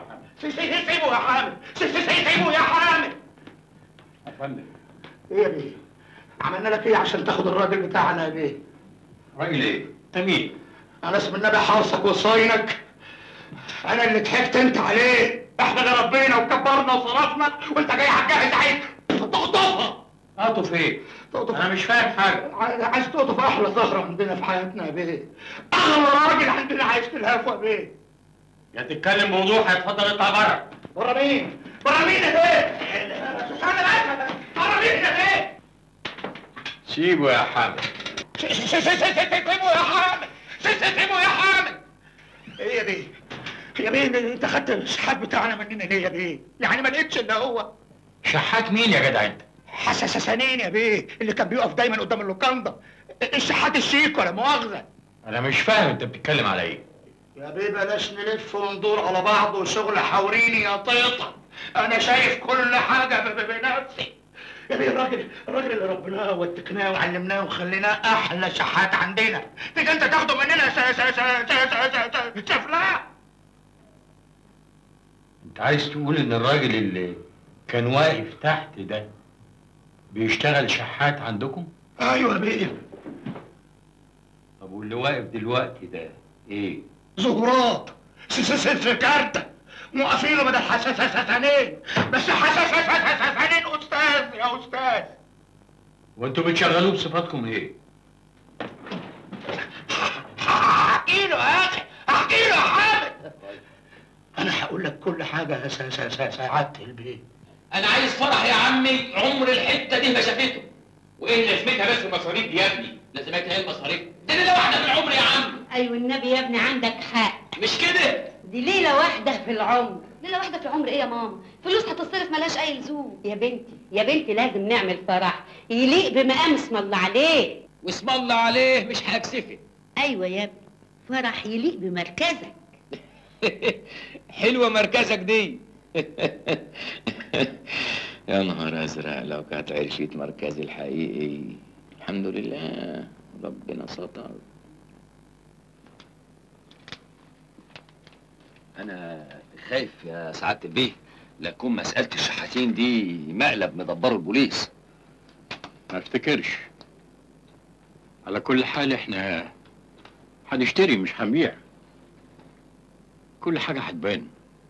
حامد. سيبه يا حامد، سيبه يا حامد. يا فندم. ايه يا بيه؟ عملنا لك ايه عشان تاخد الراجل بتاعنا يا بيه؟ راجل ايه؟ انت مين؟ انا اسم النبي حارسك وصاينك. انا اللي ضحكت انت عليه. احنا اللي ربينا وكبرنا وصرفنا وانت جاي هتجهز عايز تقطفها. اقطف ايه؟ انا مش فاهم حاجه. عايز تقطف احلى زهره عندنا في حياتنا يا بيه. اغلى راجل عندنا عايز تلهفه يا بيه. يا تتكلم بوضوح يا اتفضل اطلع بره. بره مين؟ بره مين يا بيه؟ بره مين يا بيه؟ سيبه يا حامد. سيبه يا حامد، سيبه يا حامد. ايه يا بيه؟ يا بيه انت خدت الشحات بتاعنا مننا ليه يا بيه؟ يعني ما لقيتش الا هو. شحات مين يا جدع انت؟ حساسانين يا بيه، اللي كان بيقف دايما قدام اللوكاندا. الشحات الشيك ولا مؤاخذه. انا مش فاهم انت بتتكلم على ايه؟ يا بيه بلاش نلف وندور على بعض وشغل حوريني يا طيطه. انا شايف كل حاجه بنفسي. يا بيه الراجل اللي ربناه واتقناه وعلمناه وخليناه احلى شحات عندنا، تيجي انت تاخده مننا سفلاه. انت عايز تقول ان الراجل اللي كان واقف تحت ده بيشتغل شحات عندكم؟ ايوه يا بيه. طب واللي واقف دلوقتي ده ايه؟ زهورات سكارتة موقفينه بدل حساسانين، بس حساسانين استاذ يا استاذ. وانتوا بتشغلوه بصفاتكم ايه؟ احكي له يا اخي، احكي له يا حامد. انا هقول لك كل حاجه يا سعاده البيت. انا عايز فرح يا عمي عمر الحته دي ما شافته. وايه لازمتها بس المصاريف دي يا ابني؟ لازمتها ايه المصاريف؟ دي ليله واحده في العمر يا عم. ايوه النبي يا ابني عندك حق. مش كده؟ دي ليله واحده في العمر. ليله واحده في العمر ايه يا ماما؟ فلوس هتصرف ملهاش اي لزوم. يا بنتي لازم نعمل فرح يليق بمقام اسم الله عليه. واسم الله عليه مش هيكسفك. ايوه يا ابني، فرح يليق بمركزك. حلوه مركزك دي. يا نهار ازرق لو كانت عرفت مركزي الحقيقي. الحمد لله ربنا ستر. انا خايف يا سعاده البيه لا تكون مساله الشحاتين دي مقلب مدبره البوليس. ما افتكرش. على كل حال احنا هنشتري مش هنبيع. كل حاجة هتبان.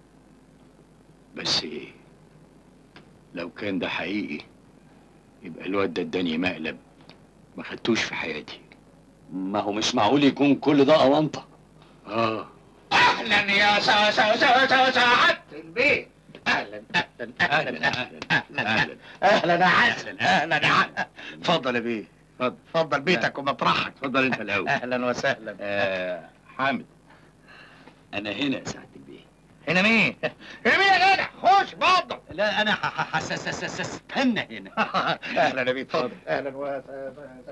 بس ايه؟ لو كان ده حقيقي يبقى الواد ده اداني مقلب ما خدتوش في حياتي. ما هو مش معقول يكون كل ده أونطة. اهلا يا سعاده البيت. اهلا اهلا اهلا اهلا اهلا يا حسن. اهلا يا حسن. اتفضل يا بيه. اتفضل بيتك ومطرحك. اتفضل انت الاول. اهلا وسهلا. حامد. انا هنا يا سعاده البيه. هنا مين؟ هنا مين يا جدع؟ خش اتفضل. لا انا استنى هنا. اهلا يا بيه اتفضل. اهلا وسهلا.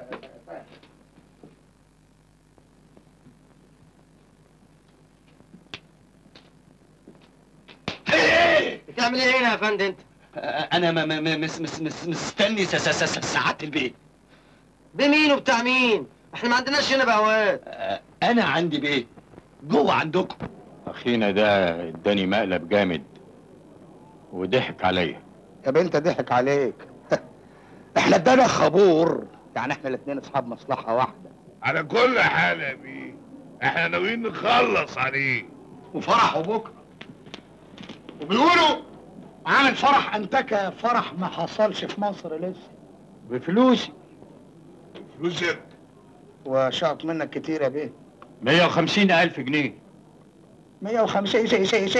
بتعمل ايه هنا يا فندم انت؟ انا مستني سعاده البيه. بمين وبتاع مين؟ احنا ما عندناش هنا بهوات. انا عندي بيه جوه عندكم. اخينا ده اداني مقلب جامد وضحك عليا. يا بنت ضحك عليك. احنا ادانا خبور، يعني احنا الاثنين اصحاب مصلحه واحده. على كل حال يا بيه احنا ناويين نخلص عليه. وفرحه بكره. وبيقولوا عامل فرح انتكه، فرح ما حصلش في مصر لسه. بفلوسي. فلوسك؟ وشاط منك كتير يا بيه. 150,000 جنيه. 150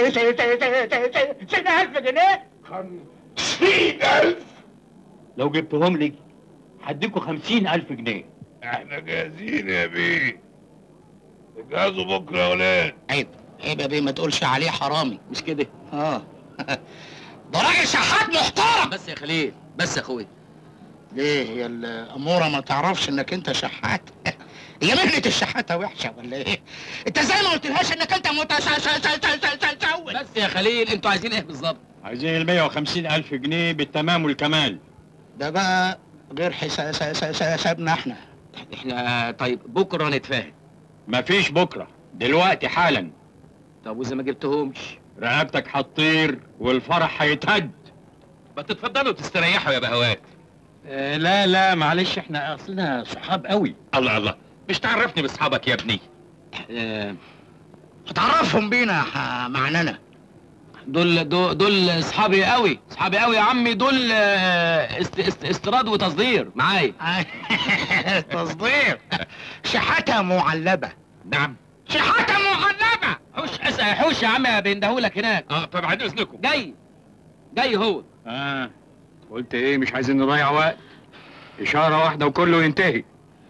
ألف جنيه؟ 50,000؟ لو جبتهم لي هديكوا 50,000 جنيه. احنا جاهزين يا بيه. اجهزوا بكره يا ولاد. عيب عيب يا بيه، ما تقولش عليه حرامي. مش كده؟ ده راجل شحات محترم. بس يا خليل، بس يا اخويا. ليه هي الاموره ما تعرفش انك انت شحات؟ هي مهنة الشحاتة وحشة ولا ايه؟ انت ازاي ما قلتلهاش انك انت متسول؟ بس يا خليل انتوا عايزين ايه بالظبط؟ عايزين 150,000 جنيه بالتمام والكمال. ده بقى غير حسابنا احنا طيب بكره نتفاهم. مفيش بكره، دلوقتي حالا. طب واذا ما جبتهمش؟ رقبتك هتطير والفرح هيتهد. ما تتفضلوا تستريحوا يا بهوات. لا معلش، احنا اصلنا صحاب قوي. الله الله، مش تعرفني باصحابك يا ابني؟ هتعرفهم بينا معنانا. دول اصحابي قوي يا عمي. دول استيراد وتصدير معايا. تصدير. شحاتة معلبة. نعم. شحاتة معلبة. حوش يا عم، بيندهولك هناك. طب بعد اذنكم. جاي هو. قلت ايه؟ مش عايزين نضيع وقت. اشارة واحدة وكله ينتهي.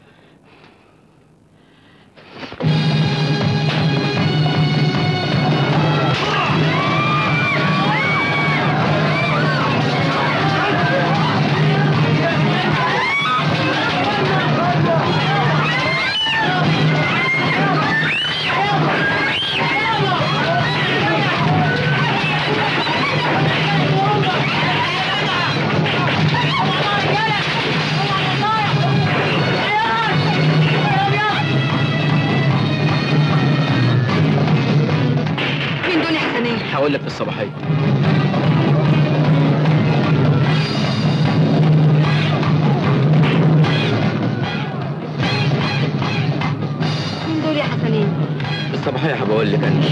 هقول لك في الصباحيه. مين دول يا حسنين؟ في الصباحيه هبقول لك انا.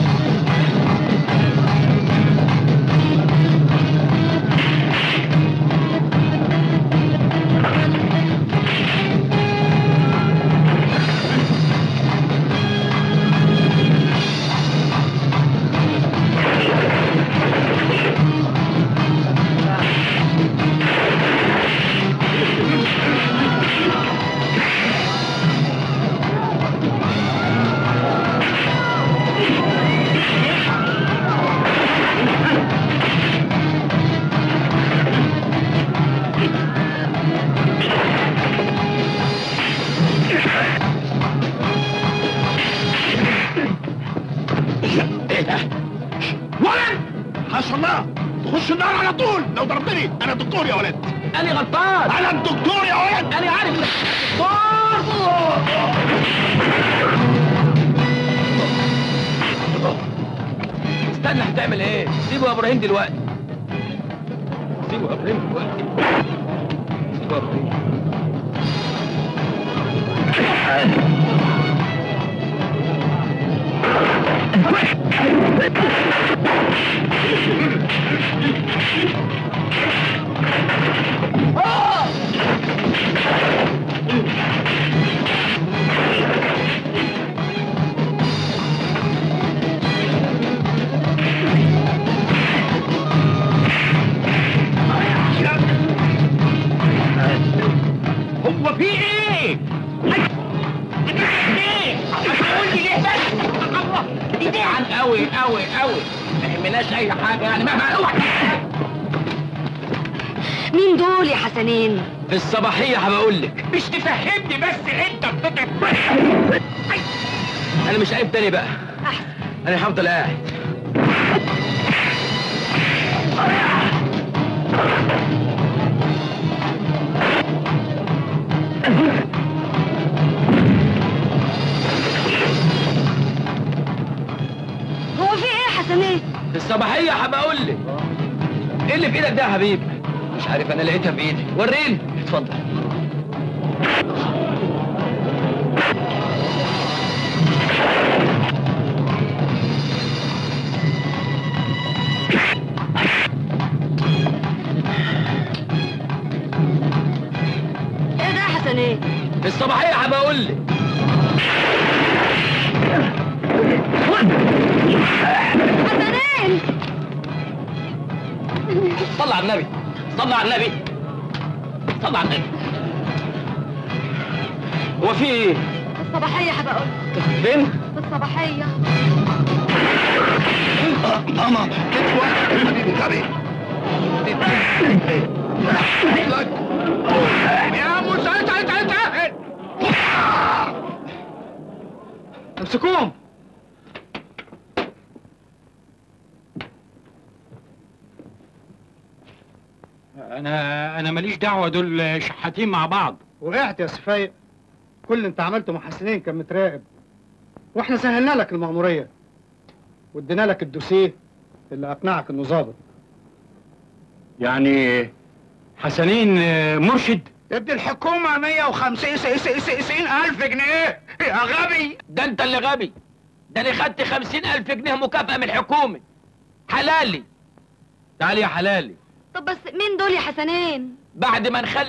تخش النار على طول لو ضربتني. انا الدكتور يا ولد. انا غلطان. انا الدكتور يا ولد. انا عارف انك استنى، هتعمل ايه؟ سيبه يا ابراهيم دلوقتي. هو في ايه؟ هتقول لي ليه بس؟ الله جعان قوي ما يهمناش اي حاجه يعني مهما اوعى. مين دول يا حسنين؟ في الصباحيه هبقول لك. مش تفهمني بس انت انا مش قايم تاني بقى. احسن. انا هفضل قاعد. هو في ايه يا حسنين؟ في الصباحيه هبقول لك. ايه اللي في ايدك ده يا حبيبي؟ مش عارف، انا لقيتها في ايدي. وريني. اتفضل. ايه ده يا حسنين؟ في الصباحيه هبقول لك. حسنين! صلى على النبي. هو في ايه؟ في الصباحية هبقول. فين؟ في الصباحية. ماما كتف واحد حبيبي غبي. يا موسى تعال امسكوهم. انا ماليش دعوه، دول شحاتين مع بعض. وقعت يا سفايق. كل اللي انت عملته مع حسنين كان متراقب، واحنا سهلنا لك المأمورية وادينا لك الدوسيه اللي اقنعك انه ظابط. يعني حسنين مرشد؟ ابن الحكومة 150 ألف جنيه يا غبي. ده انت اللي غبي. ده انا خدت 50,000 جنيه مكافأة من الحكومة. حلالي. تعالي يا حلالي. طب بس مين دول يا حسنين؟ بعد ما نخلي